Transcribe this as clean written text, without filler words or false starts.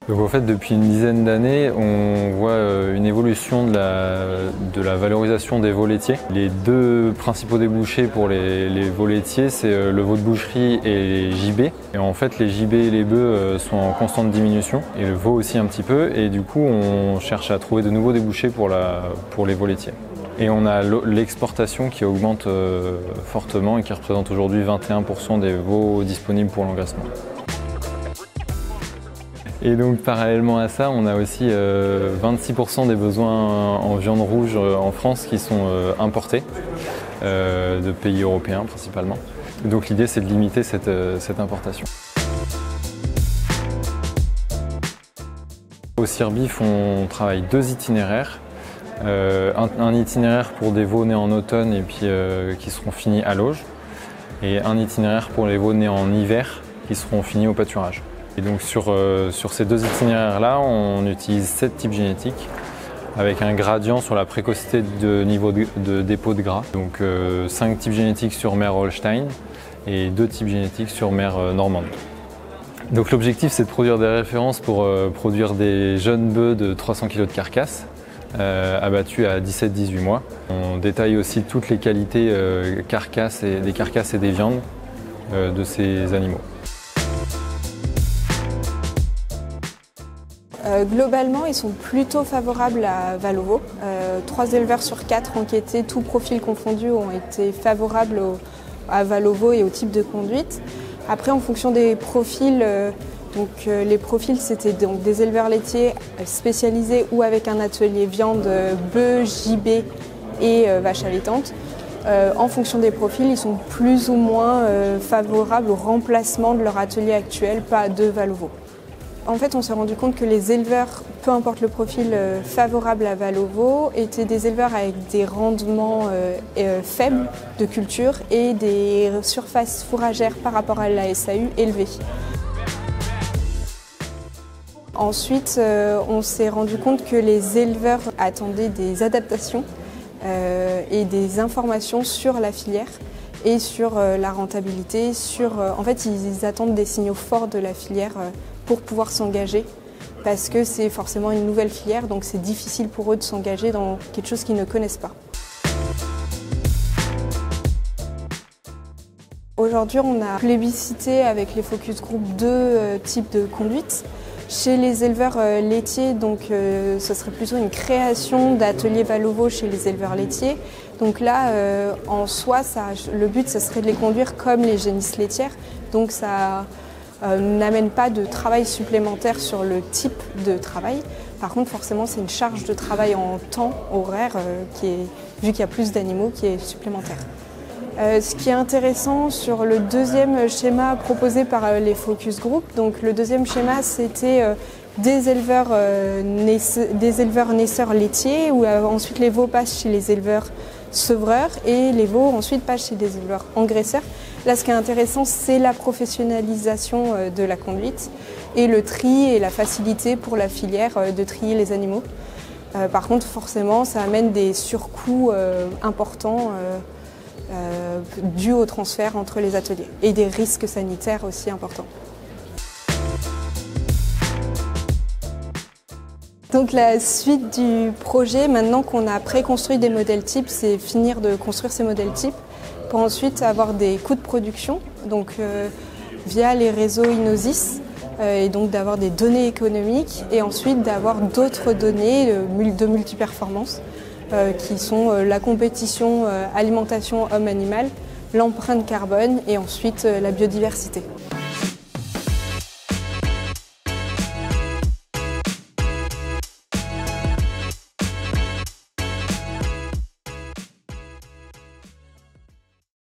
Donc en fait, depuis une dizaine d'années, on voit une évolution de la valorisation des veaux laitiers. Les deux principaux débouchés pour les veaux laitiers, c'est le veau de boucherie et les gibets. Et en fait, les gibets et les bœufs sont en constante diminution, et le veau aussi un petit peu. Et du coup, on cherche à trouver de nouveaux débouchés pour les veaux laitiers. Et on a l'exportation qui augmente fortement et qui représente aujourd'hui 21% des veaux disponibles pour l'engraissement. Et donc parallèlement à ça, on a aussi 26% des besoins en viande rouge en France qui sont importés de pays européens principalement. Donc l'idée c'est de limiter cette importation. Au Cirbif, on travaille 2 itinéraires. Un itinéraire pour des veaux nés en automne et puis qui seront finis à l'auge. Et un itinéraire pour les veaux nés en hiver qui seront finis au pâturage. Et donc sur ces 2 itinéraires-là, on utilise 7 types génétiques avec un gradient sur la précocité de niveau de dépôt de gras. Donc 5 types génétiques sur mère Holstein et 2 types génétiques sur mère normande. Donc l'objectif c'est de produire des références pour produire des jeunes bœufs de 300 kg de carcasse abattus à 17-18 mois. On détaille aussi toutes les qualités des carcasses et des viandes de ces animaux. Globalement, ils sont plutôt favorables à Valovo. 3 éleveurs sur 4 enquêtés, tous profils confondus, ont été favorables à Valovo et au type de conduite. Après, en fonction des profils, les profils c'était donc des éleveurs laitiers spécialisés ou avec un atelier viande, bœuf, gibet et vache allaitante. En fonction des profils, ils sont plus ou moins favorables au remplacement de leur atelier actuel, pas de Valovo. En fait, on s'est rendu compte que les éleveurs, peu importe le profil favorable à Valovo, étaient des éleveurs avec des rendements faibles de culture et des surfaces fourragères par rapport à la SAU élevées. Ensuite, on s'est rendu compte que les éleveurs attendaient des adaptations et des informations sur la filière et sur la rentabilité. En fait, ils attendent des signaux forts de la filière pour pouvoir s'engager, parce que c'est forcément une nouvelle filière, donc c'est difficile pour eux de s'engager dans quelque chose qu'ils ne connaissent pas. Aujourd'hui, on a plébiscité avec les focus group 2 types de conduite. Chez les éleveurs laitiers, donc, ce serait plutôt une création d'ateliers Valovo chez les éleveurs laitiers. Donc là, en soi, le but, ce serait de les conduire comme les génisses laitières. Donc ça n'amène pas de travail supplémentaire sur le type de travail. Par contre, forcément, c'est une charge de travail en temps horaire, vu qu'il y a plus d'animaux, qui est supplémentaire. Ce qui est intéressant sur le deuxième schéma proposé par les focus group, donc le deuxième schéma c'était des éleveurs naisseurs laitiers, où ensuite les veaux passent chez les éleveurs sevreurs et les veaux ensuite passent chez des éleveurs engraisseurs. Là, ce qui est intéressant, c'est la professionnalisation de la conduite et le tri et la facilité pour la filière de trier les animaux. Par contre, forcément, ça amène des surcoûts importants dus au transfert entre les ateliers et des risques sanitaires aussi importants. Donc la suite du projet, maintenant qu'on a préconstruit des modèles types, c'est finir de construire ces modèles types pour ensuite avoir des coûts de production, donc via les réseaux Inosis, et donc d'avoir des données économiques et ensuite d'avoir d'autres données de multiperformance qui sont la compétition alimentation homme-animal, l'empreinte carbone et ensuite la biodiversité.